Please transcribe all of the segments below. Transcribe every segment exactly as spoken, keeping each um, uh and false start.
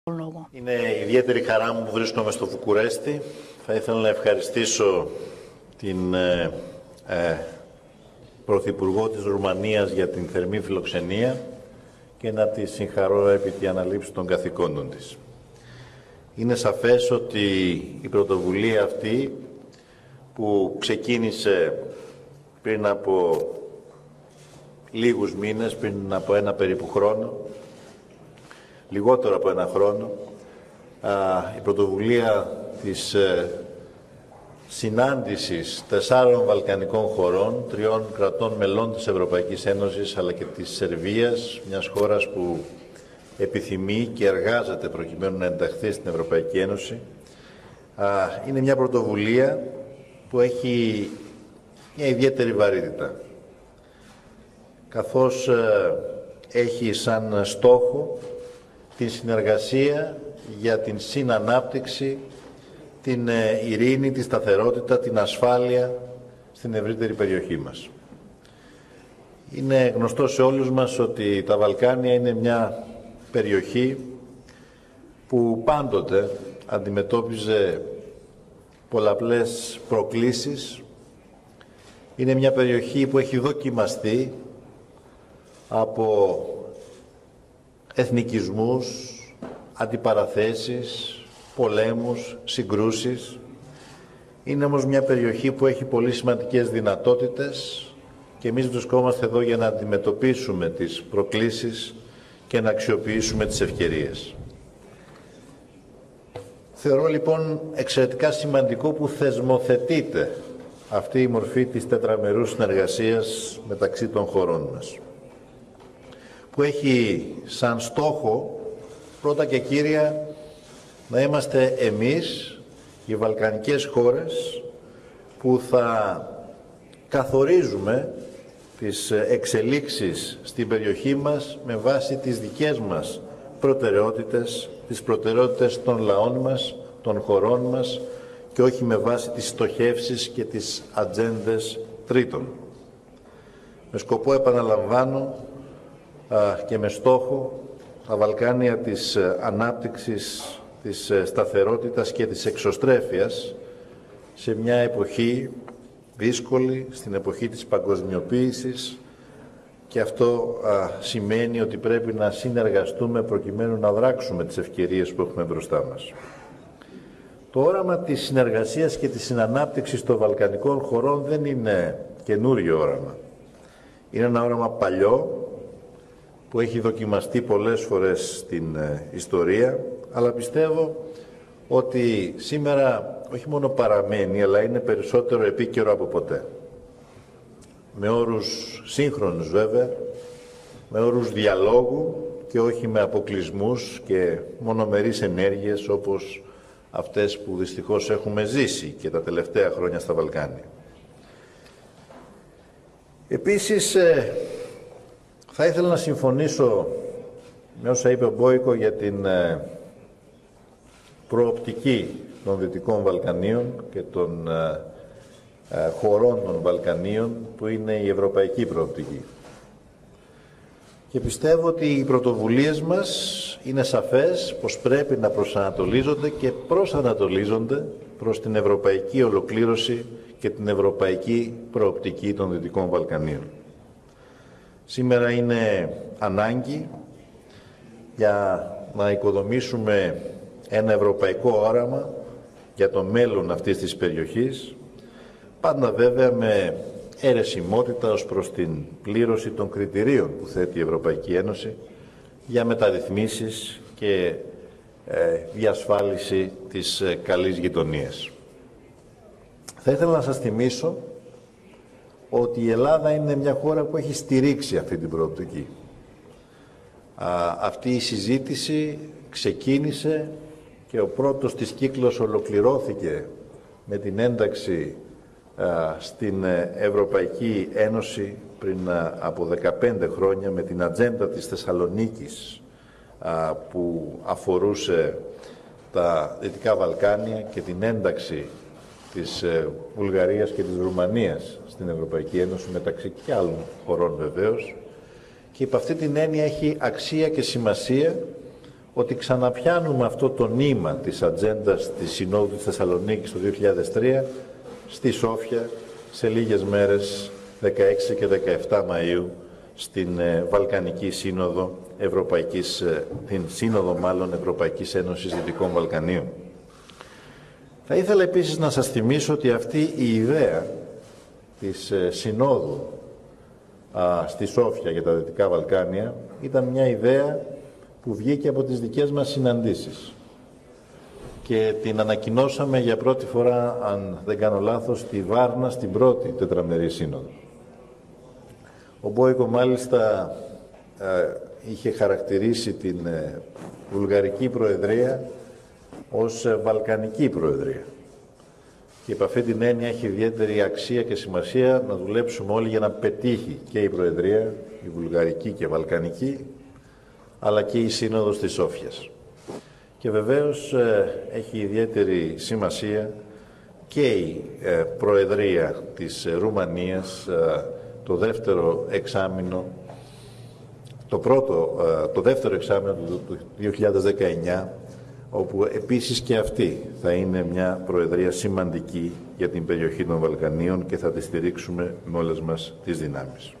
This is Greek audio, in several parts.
Είναι ιδιαίτερη χαρά μου που βρίσκομαι στο Βουκουρέστι. Θα ήθελα να ευχαριστήσω την ε, ε, Πρωθυπουργό της Ρουμανίας για την θερμή φιλοξενία και να τη συγχαρώ επί τη αναλήψη των καθηκόντων της. Είναι σαφές ότι η πρωτοβουλία αυτή που ξεκίνησε πριν από λίγους μήνες, πριν από ένα περίπου χρόνο, λιγότερο από ένα χρόνο, η πρωτοβουλία της συνάντησης τεσσάρων βαλκανικών χωρών, τριών κρατών μελών της Ευρωπαϊκής Ένωσης, αλλά και της Σερβίας, μιας χώρας που επιθυμεί και εργάζεται προκειμένου να ενταχθεί στην Ευρωπαϊκή Ένωση, είναι μια πρωτοβουλία που έχει μια ιδιαίτερη βαρύτητα, καθώς έχει σαν στόχο την συνεργασία για την συνανάπτυξη, την ειρήνη, τη σταθερότητα, την ασφάλεια στην ευρύτερη περιοχή μας. Είναι γνωστό σε όλους μας ότι τα Βαλκάνια είναι μια περιοχή που πάντοτε αντιμετώπιζε πολλαπλές προκλήσεις. Είναι μια περιοχή που έχει δοκιμαστεί από εθνικισμούς, αντιπαραθέσεις, πολέμους, συγκρούσεις. Είναι όμως μια περιοχή που έχει πολύ σημαντικές δυνατότητες και εμείς βρισκόμαστε εδώ για να αντιμετωπίσουμε τις προκλήσεις και να αξιοποιήσουμε τις ευκαιρίες. Θεωρώ λοιπόν εξαιρετικά σημαντικό που θεσμοθετείται αυτή η μορφή της τετραμερούς συνεργασίας μεταξύ των χωρών μας, που έχει σαν στόχο πρώτα και κύρια να είμαστε εμείς, οι βαλκανικές χώρες, που θα καθορίζουμε τις εξελίξεις στην περιοχή μας με βάση τις δικές μας προτεραιότητες, τις προτεραιότητες των λαών μας, των χωρών μας και όχι με βάση τις στοχεύσεις και τις ατζέντες τρίτων. Με σκοπό, επαναλαμβάνω, και με στόχο τα Βαλκάνια της ανάπτυξης, της σταθερότητας και της εξωστρέφειας σε μια εποχή δύσκολη, στην εποχή της παγκοσμιοποίησης, και αυτό α, σημαίνει ότι πρέπει να συνεργαστούμε προκειμένου να δράξουμε τις ευκαιρίες που έχουμε μπροστά μας. Το όραμα της συνεργασίας και της συνανάπτυξης των βαλκανικών χωρών δεν είναι καινούριο όραμα. Είναι ένα όραμα παλιό, που έχει δοκιμαστεί πολλές φορές στην ε, ιστορία, αλλά πιστεύω ότι σήμερα όχι μόνο παραμένει, αλλά είναι περισσότερο επίκαιρο από ποτέ. Με όρους σύγχρονους βέβαια, με όρους διαλόγου και όχι με αποκλεισμούς και μονομερείς ενέργειες όπως αυτές που δυστυχώς έχουμε ζήσει και τα τελευταία χρόνια στα Βαλκάνια. Επίσης, ε, θα ήθελα να συμφωνήσω με όσα είπε ο Μπόικο για την ε, προοπτική των Δυτικών Βαλκανίων και των ε, ε, χωρών των Βαλκανίων, που είναι η ευρωπαϊκή προοπτική. Και πιστεύω ότι οι πρωτοβουλίες μας είναι σαφές πως πρέπει να προσανατολίζονται και προσανατολίζονται προς την ευρωπαϊκή ολοκλήρωση και την ευρωπαϊκή προοπτική των Δυτικών Βαλκανίων. Σήμερα είναι ανάγκη για να οικοδομήσουμε ένα ευρωπαϊκό όραμα για το μέλλον αυτής της περιοχής, πάντα βέβαια με αιρεσιμότητα ως προς την πλήρωση των κριτηρίων που θέτει η Ευρωπαϊκή Ένωση για μεταρρυθμίσεις και ε, διασφάλιση της ε, καλής γειτονίας. Θα ήθελα να σας θυμίσω ότι η Ελλάδα είναι μια χώρα που έχει στηρίξει αυτή την προοπτική. Α, αυτή η συζήτηση ξεκίνησε και ο πρώτος της κύκλος ολοκληρώθηκε με την ένταξη α, στην Ευρωπαϊκή Ένωση πριν α, από δεκαπέντε χρόνια, με την ατζέντα της Θεσσαλονίκης α, που αφορούσε τα Δυτικά Βαλκάνια και την ένταξη της ε, Βουλγαρίας και της Ρουμανίας στην Ευρωπαϊκή Ένωση, μεταξύ και άλλων χωρών βεβαίως, και υπ' αυτή την έννοια έχει αξία και σημασία ότι ξαναπιάνουμε αυτό το νήμα της ατζέντας της Συνόδου της Θεσσαλονίκης το δύο χιλιάδες τρία στη Σόφια σε λίγες μέρες, δεκαέξι και δεκαεπτά Μαΐου, στην Βαλκανική Σύνοδο Ευρωπαϊκής, την Σύνοδο μάλλον Ευρωπαϊκής Ένωσης Δυτικών Βαλκανίων. Θα ήθελα επίσης να σας θυμίσω ότι αυτή η ιδέα της Συνόδου α, στη Σόφια για τα Δυτικά Βαλκάνια ήταν μια ιδέα που βγήκε από τις δικές μας συναντήσεις και την ανακοινώσαμε για πρώτη φορά, αν δεν κάνω λάθος, στη Βάρνα, στην πρώτη τετραμερή σύνοδο. Ο Μπόικο μάλιστα ε, είχε χαρακτηρίσει την ε, Βουλγαρική Προεδρία ως ε, Βαλκανική Προεδρία. Και υπ' αυτή την έννοια έχει ιδιαίτερη αξία και σημασία να δουλέψουμε όλοι για να πετύχει και η Προεδρία, η Βουλγαρική και Βαλκανική, αλλά και η Σύνοδος της Σόφιας. Και βεβαίως ε, έχει ιδιαίτερη σημασία και η ε, Προεδρία της ε, Ρουμανίας, ε, το δεύτερο εξάμηνο, το, πρώτο, ε, το δεύτερο εξάμηνο του, του δύο χιλιάδες δεκαεννιά, όπου επίσης και αυτή θα είναι μια Προεδρία σημαντική για την περιοχή των Βαλκανίων και θα τη στηρίξουμε με όλες μας τις δυνάμεις.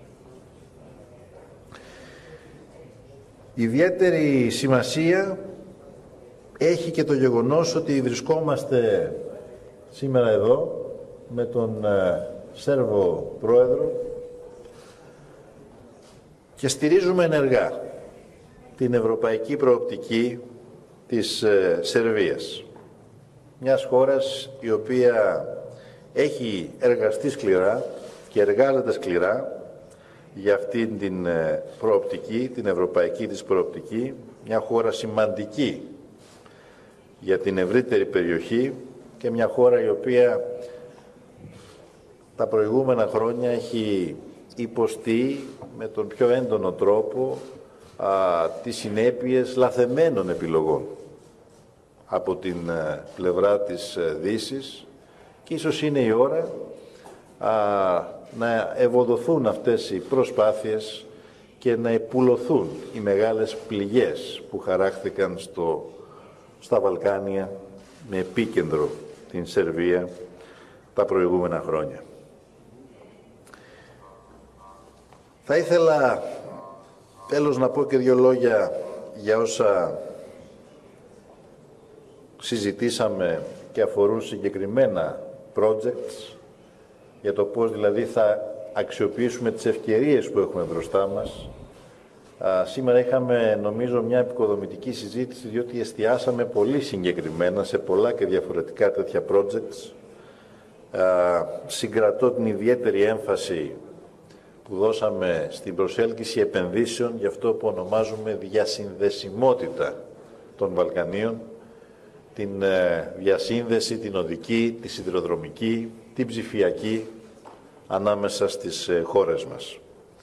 Ιδιαίτερη σημασία έχει και το γεγονός ότι βρισκόμαστε σήμερα εδώ με τον ε, Σέρβο Πρόεδρο και στηρίζουμε ενεργά την ευρωπαϊκή προοπτική της ε, Σερβίας. Μιας χώρας η οποία έχει εργαστεί σκληρά και εργάζεται σκληρά για αυτήν την ε, προοπτική, την ευρωπαϊκή της προοπτική, μια χώρα σημαντική για την ευρύτερη περιοχή και μια χώρα η οποία τα προηγούμενα χρόνια έχει υποστεί με τον πιο έντονο τρόπο α, τις συνέπειες λαθεμένων επιλογών από την α, πλευρά της α, Δύσης και ίσως είναι η ώρα α, να ευοδοθούν αυτές οι προσπάθειες και να επουλωθούν οι μεγάλες πληγές που χαράχθηκαν στο, στα Βαλκάνια με επίκεντρο την Σερβία τα προηγούμενα χρόνια. Θα ήθελα τέλος να πω και δύο λόγια για όσα συζητήσαμε και αφορούν συγκεκριμένα projects, για το πώς δηλαδή θα αξιοποιήσουμε τις ευκαιρίες που έχουμε μπροστά μας. Α, σήμερα είχαμε νομίζω μια επικοδομητική συζήτηση, διότι εστιάσαμε πολύ συγκεκριμένα σε πολλά και διαφορετικά τέτοια projects. Α, συγκρατώ την ιδιαίτερη έμφαση που δώσαμε στην προσέλκυση επενδύσεων για αυτό που ονομάζουμε διασυνδεσιμότητα των Βαλκανίων, την ε, διασύνδεση, την οδική, τη σιδηροδρομική, την ψηφιακή ανάμεσα στις ε, χώρες μας.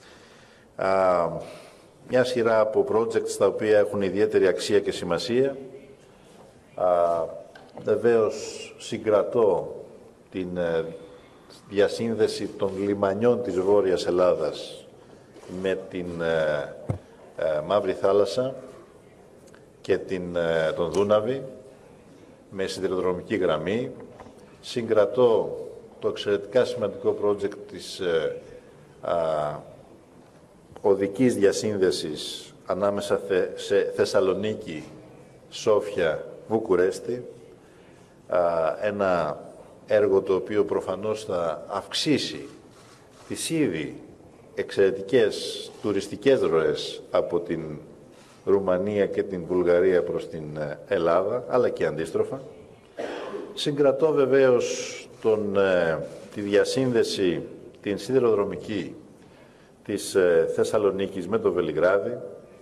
Α, μια σειρά από projects τα οποία έχουν ιδιαίτερη αξία και σημασία. Α, βεβαίως συγκρατώ την ε, διασύνδεση των λιμανιών της Βόρειας Ελλάδας με την ε, ε, Μαύρη Θάλασσα και την, ε, τον Δούναβη με σιδηροδρομική γραμμή. Συγκρατώ το εξαιρετικά σημαντικό project της ε, α, οδικής διασύνδεσης ανάμεσα θε, σε Θεσσαλονίκη, Σόφια, Βουκουρέστη, α, ένα έργο το οποίο προφανώς θα αυξήσει τις ήδη εξαιρετικές τουριστικές ροές από την Ρουμανία και την Βουλγαρία προς την Ελλάδα, αλλά και αντίστροφα. Συγκρατώ βεβαίως τον, τη διασύνδεση, την σιδηροδρομική της Θεσσαλονίκης με το Βελιγράδι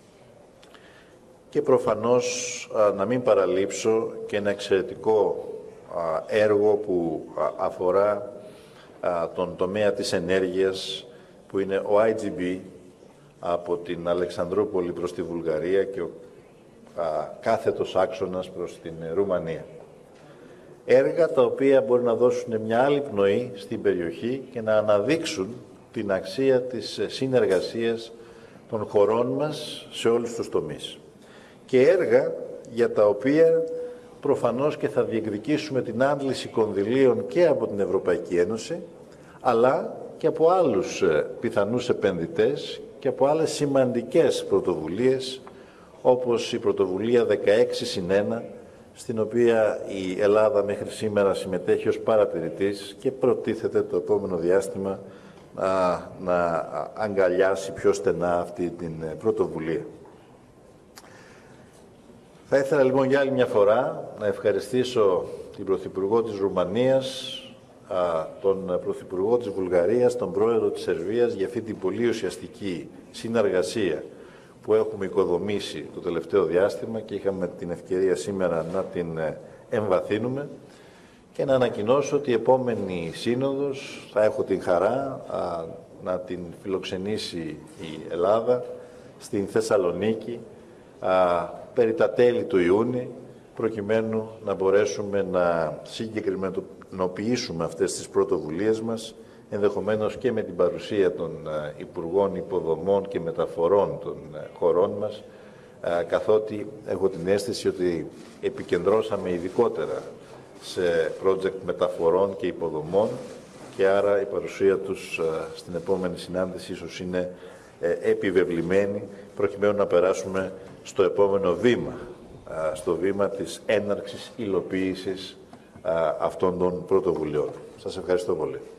και προφανώς να μην παραλείψω και ένα εξαιρετικό έργο που αφορά τον τομέα της ενέργειας, που είναι ο άι τζι μπι από την Αλεξανδρούπολη προς τη Βουλγαρία και ο κάθετος άξονας προς την Ρουμανία. Έργα τα οποία μπορεί να δώσουν μια άλλη πνοή στην περιοχή και να αναδείξουν την αξία της συνεργασίας των χωρών μας σε όλους τους τομείς. και έργα για τα οποία προφανώς και θα διεκδικήσουμε την άντληση κονδυλίων και από την Ευρωπαϊκή Ένωση, αλλά και από άλλους πιθανούς επενδυτές και από άλλες σημαντικές πρωτοβουλίες, όπως η πρωτοβουλία δεκαέξι συν ένα, στην οποία η Ελλάδα μέχρι σήμερα συμμετέχει ως παρατηρητής και προτίθεται το επόμενο διάστημα να, να αγκαλιάσει πιο στενά αυτή την πρωτοβουλία. Θα ήθελα λοιπόν για άλλη μια φορά να ευχαριστήσω την Πρωθυπουργό της Ρουμανίας, τον Πρωθυπουργό της Βουλγαρίας, τον Πρόεδρο της Σερβίας για αυτή την πολύ ουσιαστική συνεργασία που έχουμε οικοδομήσει το τελευταίο διάστημα και είχαμε την ευκαιρία σήμερα να την εμβαθύνουμε, και να ανακοινώσω ότι η επόμενη σύνοδος θα έχω την χαρά α, να την φιλοξενήσει η Ελλάδα στην Θεσσαλονίκη α, περί τα τέλη του Ιούνιου, προκειμένου να μπορέσουμε να συγκεκριμενοποιήσουμε αυτές τις πρωτοβουλίες μας, ενδεχομένως και με την παρουσία των Υπουργών Υποδομών και Μεταφορών των χωρών μας, καθότι έχω την αίσθηση ότι επικεντρώσαμε ειδικότερα σε project μεταφορών και υποδομών, και άρα η παρουσία τους στην επόμενη συνάντηση ίσως είναι επιβεβλημένη, προκειμένου να περάσουμε στο επόμενο βήμα, στο βήμα της έναρξης υλοποίησης αυτών των πρωτοβουλειών. Σας ευχαριστώ πολύ.